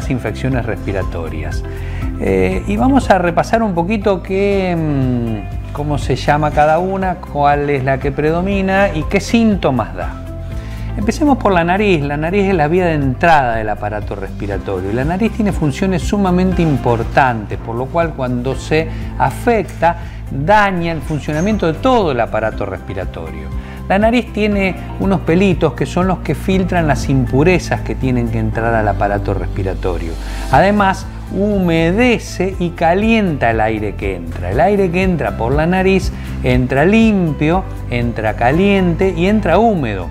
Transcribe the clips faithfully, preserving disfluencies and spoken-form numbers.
las infecciones respiratorias. Eh, y vamos a repasar un poquito qué, mmm, cómo se llama cada una, cuál es la que predomina y qué síntomas da. Empecemos por la nariz. La nariz es la vía de entrada del aparato respiratorio y la nariz tiene funciones sumamente importantes, por lo cual cuando se afecta daña el funcionamiento de todo el aparato respiratorio. La nariz tiene unos pelitos que son los que filtran las impurezas que tienen que entrar al aparato respiratorio. Además, humedece y calienta el aire que entra. El aire que entra por la nariz entra limpio, entra caliente y entra húmedo.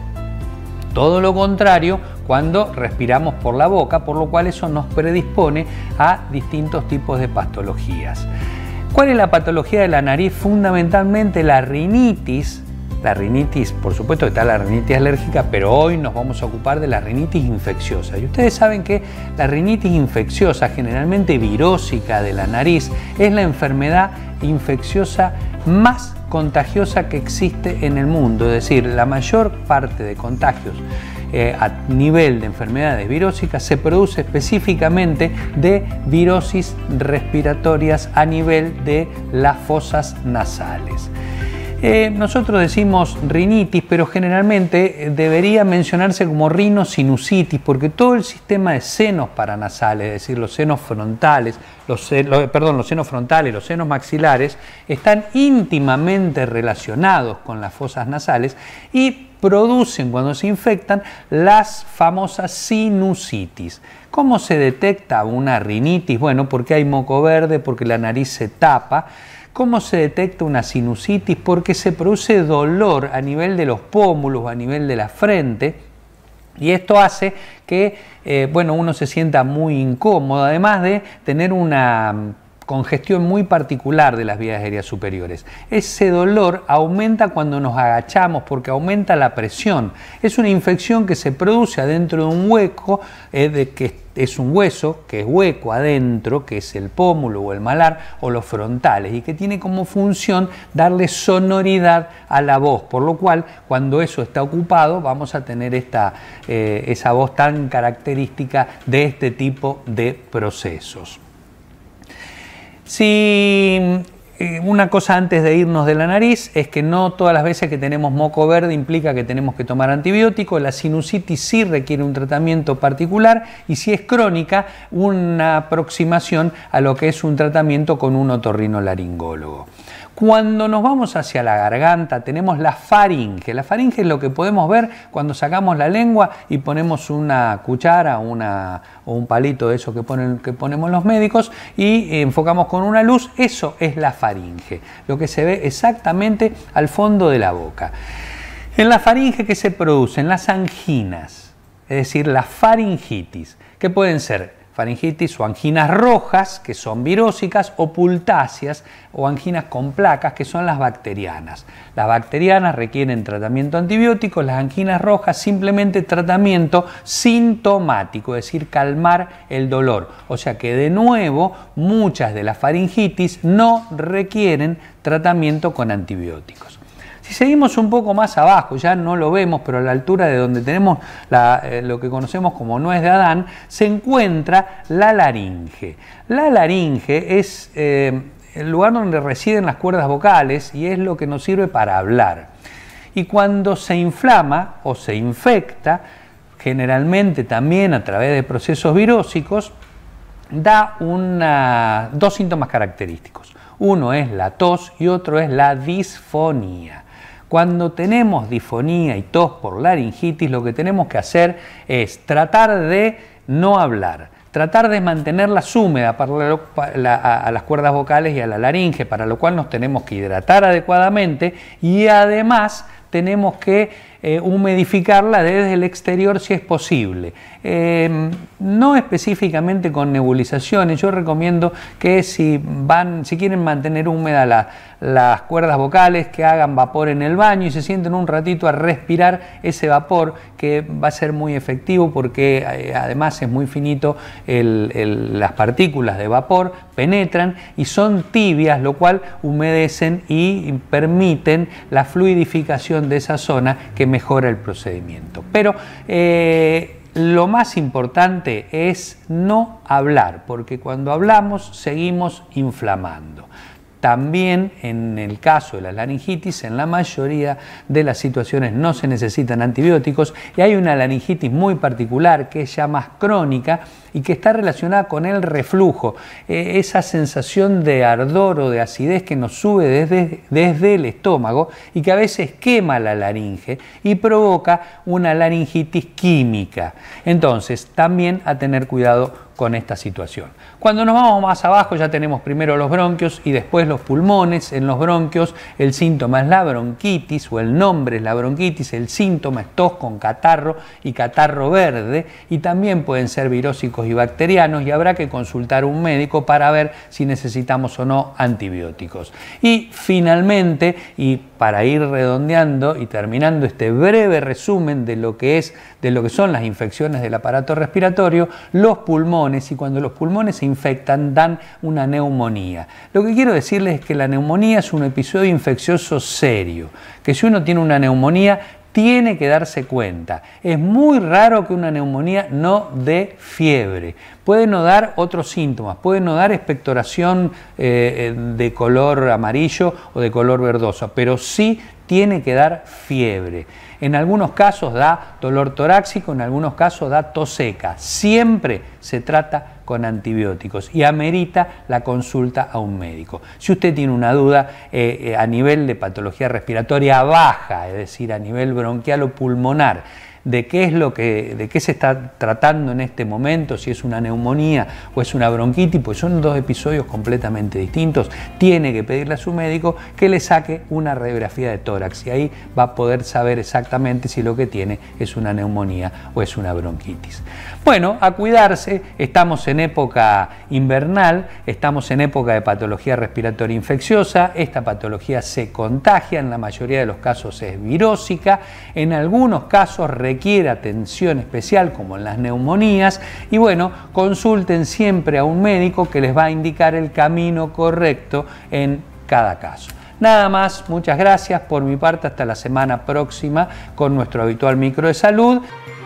Todo lo contrario cuando respiramos por la boca, por lo cual eso nos predispone a distintos tipos de patologías. ¿Cuál es la patología de la nariz? Fundamentalmente la rinitis. La rinitis, por supuesto que está la rinitis alérgica, pero hoy nos vamos a ocupar de la rinitis infecciosa. Y ustedes saben que la rinitis infecciosa, generalmente virósica de la nariz, es la enfermedad infecciosa más contagiosa que existe en el mundo. Es decir, la mayor parte de contagios eh, a nivel de enfermedades virósicas se produce específicamente de virosis respiratorias a nivel de las fosas nasales. Eh, nosotros decimos rinitis, pero generalmente debería mencionarse como rinosinusitis, porque todo el sistema de senos paranasales, es decir, los senos frontales, los, los, perdón, los senos frontales, los senos maxilares, están íntimamente relacionados con las fosas nasales y producen, cuando se infectan, las famosas sinusitis. ¿Cómo se detecta una rinitis? Bueno, porque hay moco verde, porque la nariz se tapa. ¿Cómo se detecta una sinusitis? Porque se produce dolor a nivel de los pómulos, a nivel de la frente, y esto hace que eh, bueno, uno se sienta muy incómodo, además de tener una congestión muy particular de las vías aéreas superiores. Ese dolor aumenta cuando nos agachamos porque aumenta la presión. Es una infección que se produce adentro de un hueco, eh, de que es un hueso que es hueco adentro, que es el pómulo o el malar o los frontales, y que tiene como función darle sonoridad a la voz, por lo cual cuando eso está ocupado vamos a tener esta, eh, esa voz tan característica de este tipo de procesos. Si una cosa antes de irnos de la nariz es que no todas las veces que tenemos moco verde implica que tenemos que tomar antibiótico. La sinusitis sí requiere un tratamiento particular y si es crónica, una aproximación a lo que es un tratamiento con un otorrinolaringólogo. Cuando nos vamos hacia la garganta tenemos la faringe. La faringe es lo que podemos ver cuando sacamos la lengua y ponemos una cuchara una, o un palito de eso que, ponen, que ponemos los médicos y enfocamos con una luz. Eso es la faringe, lo que se ve exactamente al fondo de la boca. En la faringe, ¿qué se producen? Las anginas, es decir, la faringitis, que pueden ser faringitis o anginas rojas, que son virósicas, o pultáceas o anginas con placas, que son las bacterianas. Las bacterianas requieren tratamiento antibiótico, las anginas rojas simplemente tratamiento sintomático, es decir, calmar el dolor. O sea que de nuevo muchas de las faringitis no requieren tratamiento con antibióticos. Si seguimos un poco más abajo, ya no lo vemos, pero a la altura de donde tenemos la, eh, lo que conocemos como nuez de Adán, se encuentra la laringe. La laringe es eh, el lugar donde residen las cuerdas vocales y es lo que nos sirve para hablar. Y cuando se inflama o se infecta, generalmente también a través de procesos virósicos, da una, dos síntomas característicos. Uno es la tos y otro es la disfonía. Cuando tenemos disfonía y tos por laringitis, lo que tenemos que hacer es tratar de no hablar, tratar de mantenerlas húmedas para la, para la, a, a las cuerdas vocales y a la laringe, para lo cual nos tenemos que hidratar adecuadamente y además tenemos que eh, humidificarla desde el exterior si es posible. Eh, no específicamente con nebulizaciones, yo recomiendo que si, van, si quieren mantener húmedas la, las cuerdas vocales, que hagan vapor en el baño y se sienten un ratito a respirar ese vapor, que va a ser muy efectivo porque eh, además es muy finito, el, el, las partículas de vapor penetran y son tibias, lo cual humedecen y permiten la fluidificación de esa zona que mejora el procedimiento. Pero eh, lo más importante es no hablar, porque cuando hablamos seguimos inflamando. También en el caso de la laringitis, en la mayoría de las situaciones no se necesitan antibióticos y hay una laringitis muy particular que es ya más crónica y que está relacionada con el reflujo, eh, esa sensación de ardor o de acidez que nos sube desde, desde el estómago y que a veces quema la laringe y provoca una laringitis química. Entonces, también a tener cuidado con esta situación. Cuando nos vamos más abajo ya tenemos primero los bronquios y después los pulmones. En los bronquios el síntoma es la bronquitis o el nombre es la bronquitis, el síntoma es tos con catarro y catarro verde y también pueden ser virósicos y bacterianos y habrá que consultar a un médico para ver si necesitamos o no antibióticos. Y finalmente, y para ir redondeando y terminando este breve resumen de lo que es, de lo que son las infecciones del aparato respiratorio, los pulmones, y cuando los pulmones se infectan dan una neumonía. Lo que quiero decirles es que la neumonía es un episodio infeccioso serio, que si uno tiene una neumonía tiene que darse cuenta. Es muy raro que una neumonía no dé fiebre. Puede no dar otros síntomas, puede no dar expectoración eh, de color amarillo o de color verdoso, pero sí tiene que dar fiebre. En algunos casos da dolor torácico, en algunos casos da tos seca. Siempre se trata con antibióticos y amerita la consulta a un médico. Si usted tiene una duda eh, eh, a nivel de patología respiratoria baja, es decir, a nivel bronquial o pulmonar, de qué es lo que, de qué se está tratando en este momento, si es una neumonía o es una bronquitis, pues son dos episodios completamente distintos, tiene que pedirle a su médico que le saque una radiografía de tórax y ahí va a poder saber exactamente si lo que tiene es una neumonía o es una bronquitis. Bueno, a cuidarse, estamos en época invernal, estamos en época de patología respiratoria infecciosa, esta patología se contagia, en la mayoría de los casos es virósica, en algunos casos requiere atención especial como en las neumonías y bueno, consulten siempre a un médico que les va a indicar el camino correcto en cada caso. Nada más, muchas gracias por mi parte, hasta la semana próxima con nuestro habitual micro de salud.